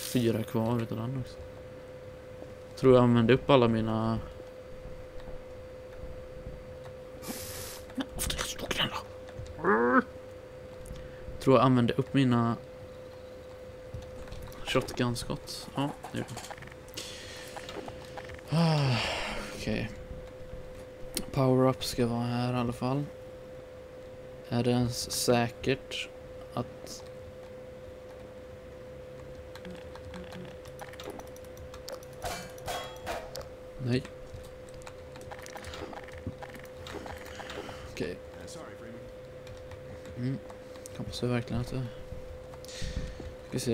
4 kvar utav den också. Tror jag använde upp alla mina... Tror jag använde upp mina shotgun-skott. Ja, det gjorde jag. Okej. Power-up ska vara här i alla fall. Är det ens säkert att... Nej. Okej. Hoppas jag verkligen att det... Ska vi se.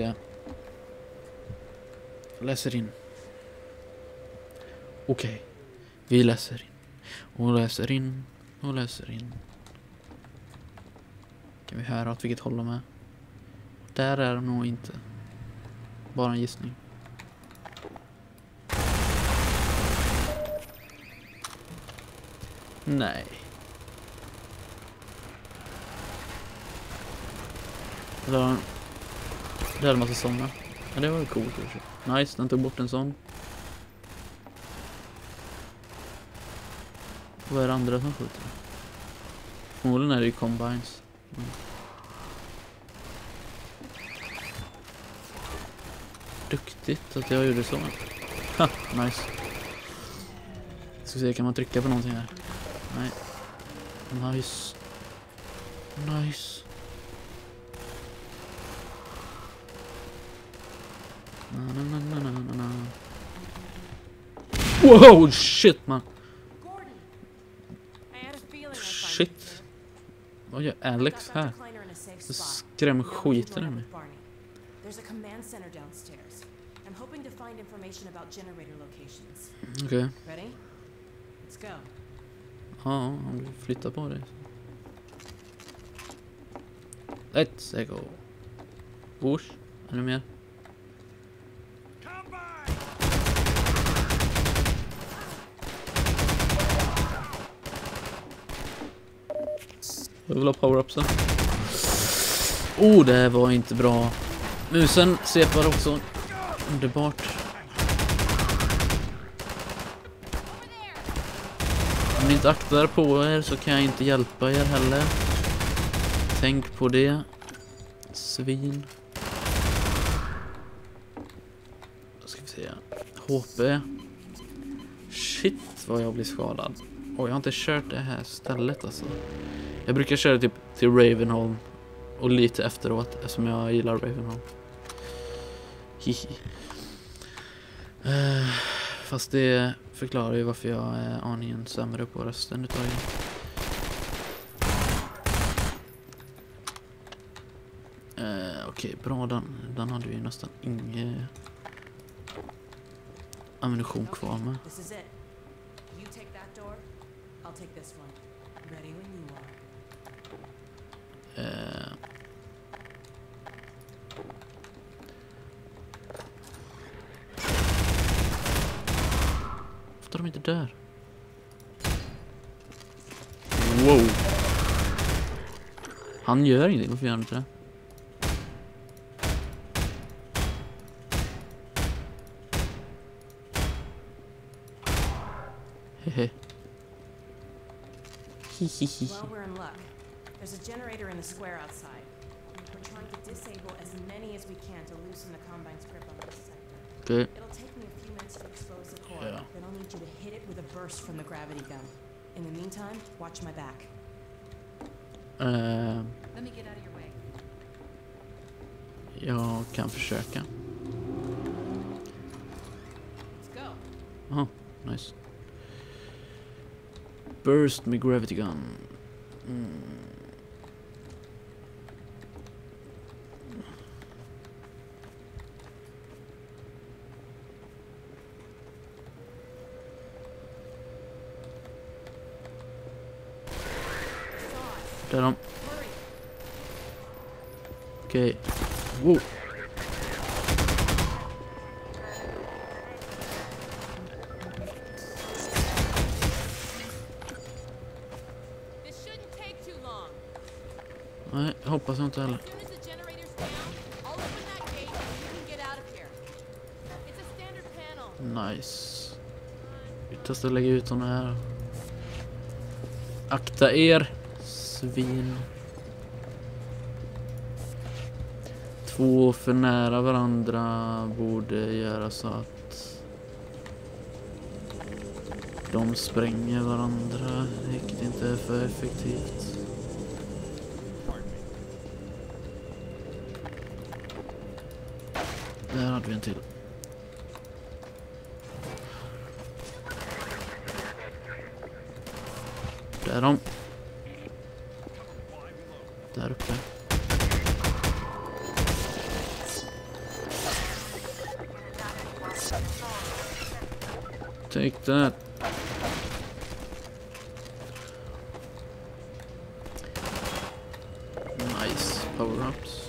Jag läser in. Okej. Vi läser in. Och läser in. Och läser in. Kan vi höra åt vilket håll de är? Där är de nog inte. Bara en gissning. Nej. Det är en massa sådana. Ja, det var ju coolt. Nice, den tog bort en sån. Vad är det andra som skjuter? Förmodligen är det ju combines. Duktigt att jag gjorde så. Ha, nice. Ska se, kan man trycka på någonting här? Nej. Nice. Nice. Na. Wow, shit man. Shit. Vad gör Alex här? Det skrämmer skiten ur mig. Okej. Ja, om du flyttar på det. Let's go. Push. Är det mer? Jag vill ha power-upsen. Oh, det var inte bra. Musen svepar också. Underbart. Om ni inte aktar på er så kan jag inte hjälpa er heller. Tänk på det. Svin. Då ska vi se. HP. Shit vad jag blir skadad. Jag har inte kört det här stället alltså. Jag brukar köra typ till Ravenholm och lite efteråt eftersom jag gillar Ravenholm. Hihi. Fast det förklarar ju varför jag är aningen sämre på rösten utav er. Okej, bra den hade vi nästan ingen ammunition kvar med. Varför är de inte där? Wow. Han gör ingenting, varför gör han inte det? Hehe. Well, we're in luck. There's a generator in the square outside. We're trying to disable as many as we can to loosen the Combine's grip on this sector. Okay. It'll take me a few minutes to expose the core, then I'll need you to hit it with a burst from the gravity gun. In the meantime, watch my back. Let me get out of your way. Jag kan försöka. Let's go. Oh, nice. Burst med gravity gun. Där är de. Okej. Wow. Nej, jag hoppas jag inte heller. Nice. Vi testar att lägga ut såna här. Akta er, svin. 2 för nära varandra borde göra så att de spränger varandra, vilket inte är för effektivt. Där hade vi en till. Där är de. Där uppe. Take that. Nice power-ups.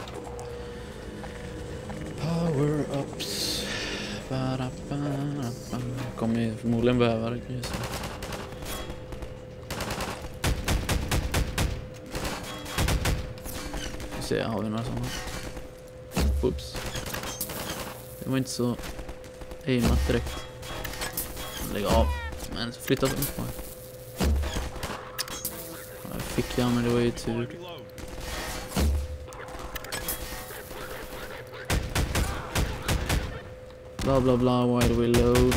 Power-ups. Kommer ju förmodligen behöva det just nu. Vi ser, har vi några sådana? Oops. Det var inte så aimat direkt. Lägg av. Men så flyttat upp på. Ja, fick jag, men det var ju tur. Bla bla bla while we load.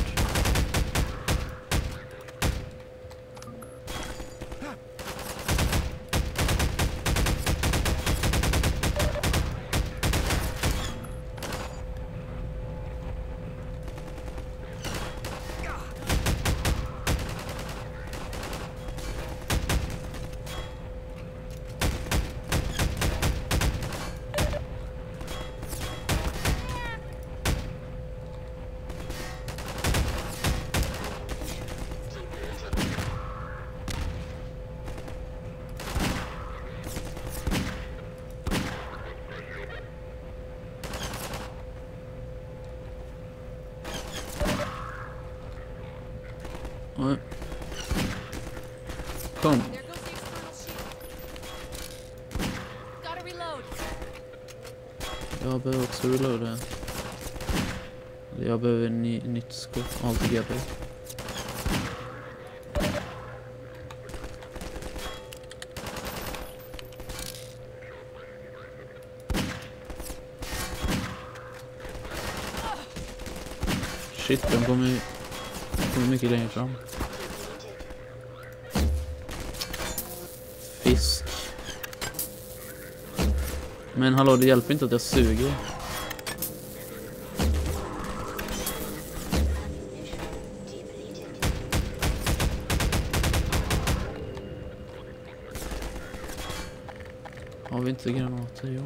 Kom. Jag behöver också reloada. Jag behöver nytt skott altogether. Shit, de kommer mycket längre fram. Fisk. Men hallå, det hjälper inte att jag suger. Har vi inte granater? Jo.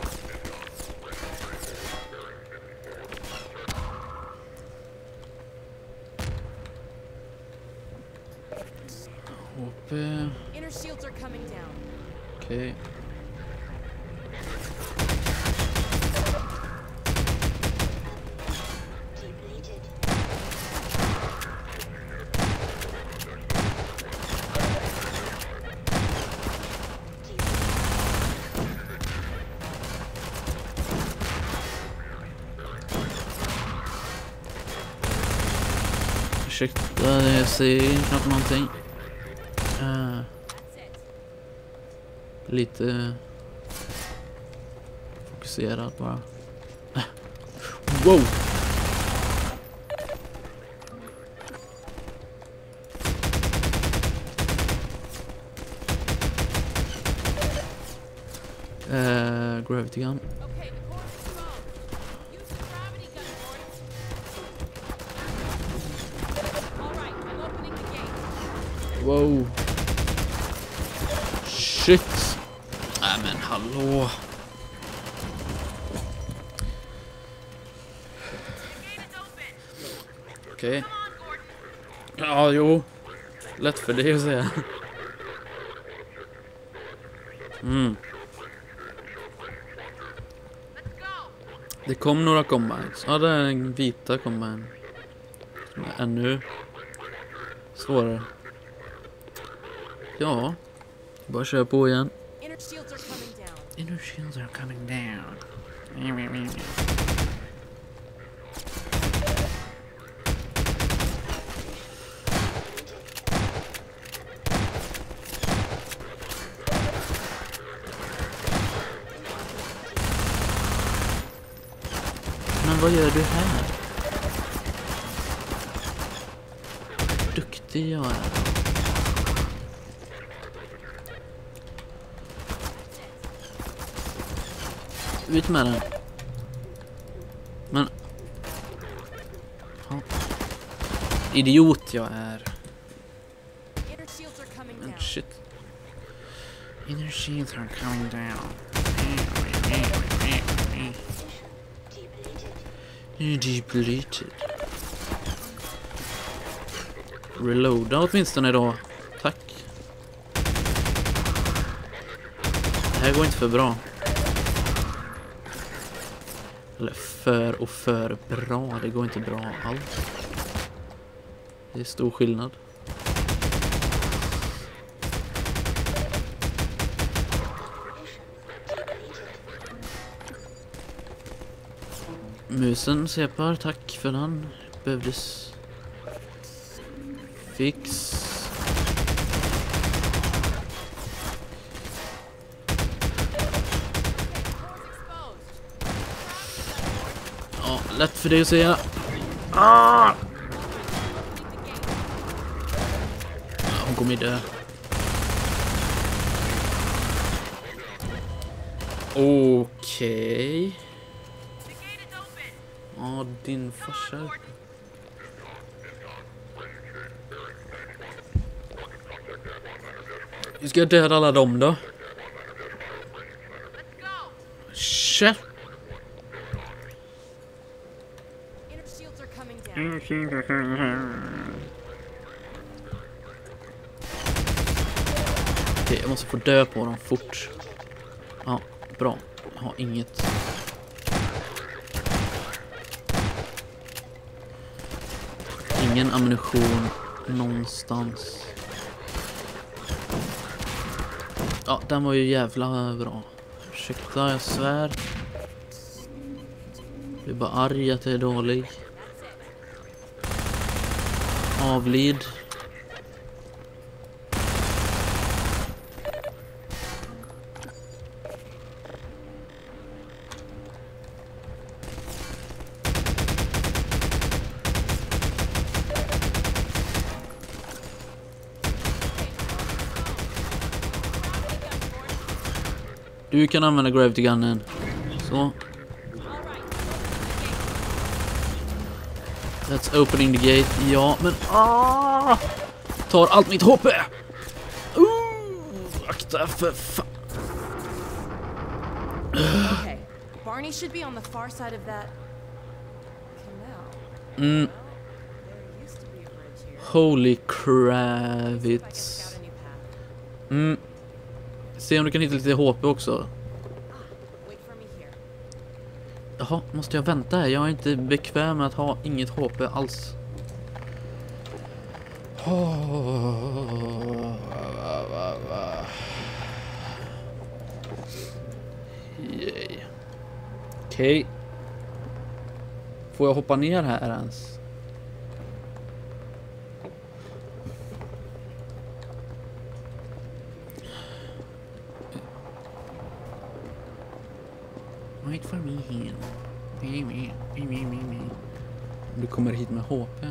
Inner shields are coming down. Okej. Ursäkta, jag ser knappt någonting. Lite fokuserad bara. Wow! Gravity gun. Okay, the core is small. Use the gravity gun, Gordon. All right, I'm opening the gate. Wow. Shit. Nej men hallå. Okej. Ja, jo. Lätt för dig att säga. Det kom några combines. Ja, det är en vita combine. Som är ännu svårare. Ja. Bara köra på igen. Inner shields are coming down. Inner shields are coming down. vad gör du här? Duktig jag är. Ut med den. Men... Ja. Idiot jag är. Inner shields are coming Men down. shit. Inner shields are coming down. Depleted. Reloada åtminstone då. Tack. Det här går inte för bra. Eller för bra. Det går inte bra alls. Det är stor skillnad. Musen separ, tack för den. Behövdes fix. Ja, lätt för dig att säga. Ah! Hon kommer dö. Okej. Ja, din farsa. Vi ska döda alla dem då. Shit. Inner shields are coming down. Okej, jag måste få dö på dem fort. Ja, bra. Jag har inget. Ingen ammunition någonstans. Ja, den var ju jävla bra. Ursäkta, jag svär. Jag är bara arg att jag är dålig. Avlid. Du kan använda gravity gunnen. Så. Let's opening the gate. Ja, men tar allt mitt HP. Akta för fan. Okay. Barney should be on the far side of that canal. Mm. There used to be a bridge here. Holy Looks like I can kravits. scout a new path. Mm. Se om du kan hitta lite HP också. Wait for me here. Jaha, måste jag vänta här? Jag är inte bekväm med att ha inget HP alls. Yay. Okej. Får jag hoppa ner här ens? Wait for me here. Du kommer hit med HP.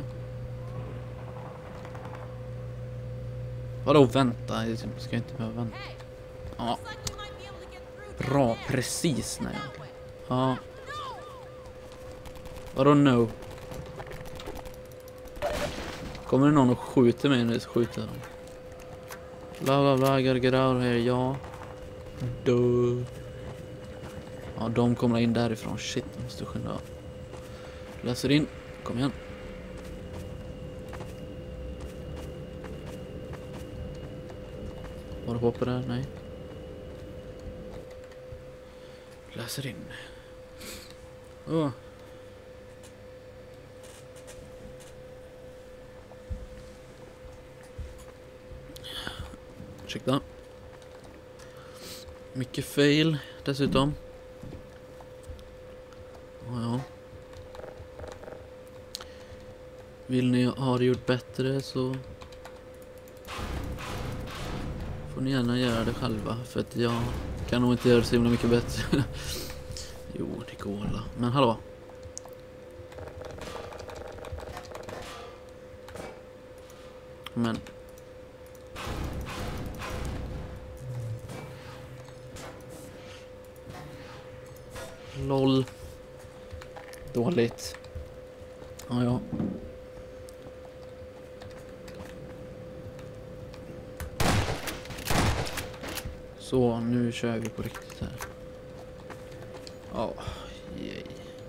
Vadå vänta? Jag ska inte behöva vänta. Ja, Looks like we might be able to get through bra. there. Precis när jag... That way. Ja. Vadå no? Kommer det någon och skjuter mig när jag skjuter dem? Bla bla bla, gotta get out here, ja. Duh. Ja, de kommer in därifrån. Shit, jag måste skynda. Läser in. Kom igen. Var det hoppar där? Nej. Läser in. Åh. Ursäkta. Mycket fail dessutom. Ja. Vill ni ha det gjort bättre så får ni gärna göra det själva. För att jag kan nog inte göra det så himla mycket bättre. Jo, det går alla. Men hallå. Men... LOL. Dåligt. Ja, ja. Så, nu kör vi på riktigt här. Ja, yay.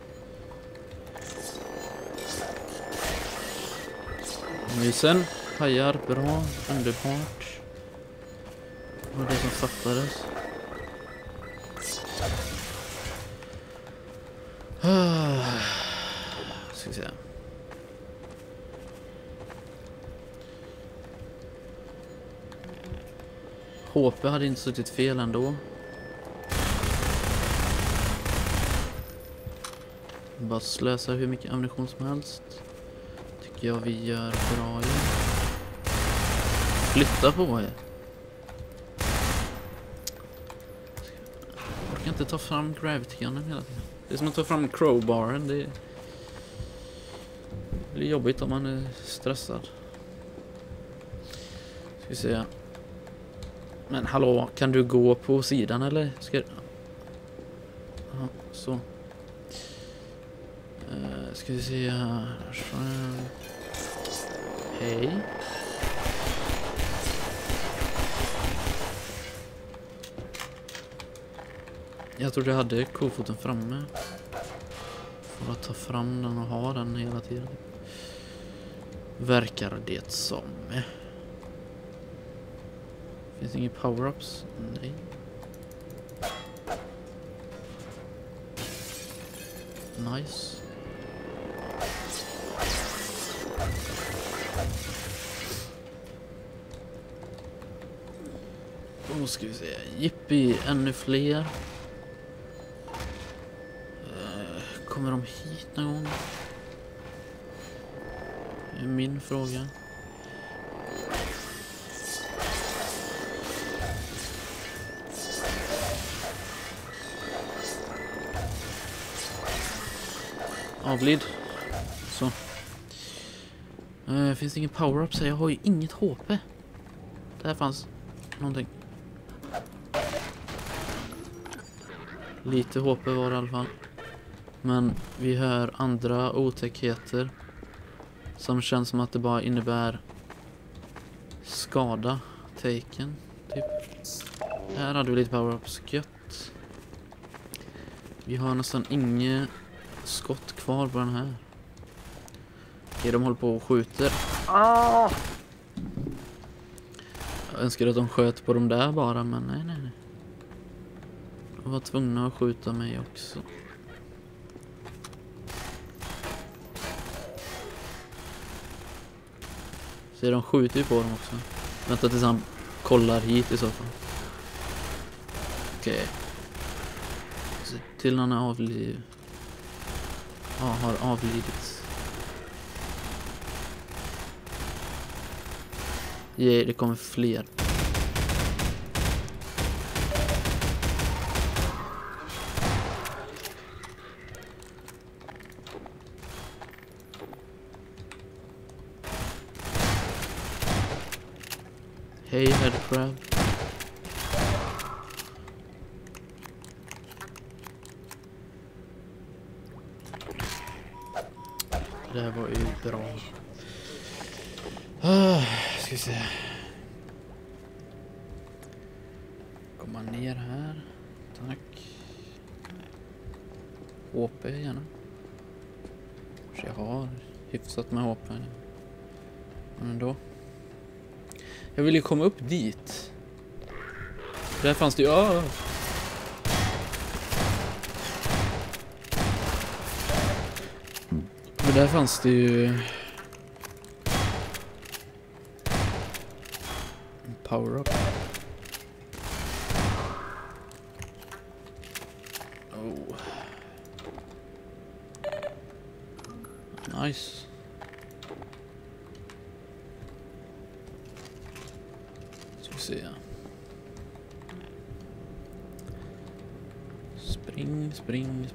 Mysen, hajar, bra, underbart. Det var det som fattades. Ska vi se. HP hade inte suttit fel ändå. Bara slösa hur mycket ammunition som helst. Tycker jag vi gör bra ju. Flytta på er. Jag orkar inte ta fram gravity gunnen hela tiden. Det är som att ta fram crowbaren. Det blir jobbigt om man är stressad. Ska vi se. Men hallå, kan du gå på sidan eller? Ska... Aha, så. Ska vi se här. Hej. Jag trodde jag hade kofoten framme. För att ta fram den och ha den hela tiden. Verkar det som. Finns det inga power-ups? Nej. Nice. Då ska vi se. Yippie, ännu fler. Kommer de hit någon gång? Det är min fråga. Avlid. Så. Finns det ingen power-up så jag har ju inget HP. Där fanns någonting. Lite HP var det i alla fall. Men vi hör andra otäckheter som känns som att det bara innebär skada. Taken, typ. Här hade vi lite power-ups. Gött. Vi har nästan inget skott kvar på den här. Okej, de håller på och skjuter. Jag önskar att de sköt på dem där bara, men nej. De var tvungna att skjuta mig också. Så de skjuter ju på dem också. Vänta tills han kollar hit i så fall. Okej. Så till han är har avlidit. Det kommer fler. Hej, headcrab. Det här var ju bra. Ska vi se. Komma ner här. Tack. HP gärna. Så jag har hyfsat med HP. Men ändå. Jag vill ju komma upp dit. Där fanns det ju... Men där fanns det ju... en power-up. Oh. Nice. Ska vi se. Spring.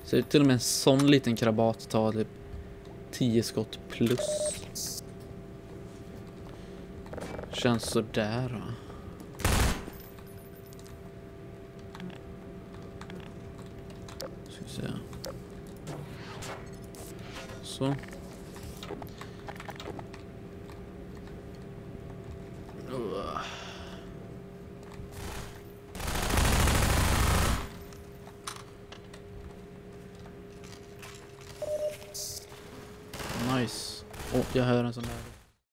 Så till och med en sån liten krabat tar typ 10 skott plus. Känns så där, va? Ska vi se. Så. Nice. Jag hör en sån där.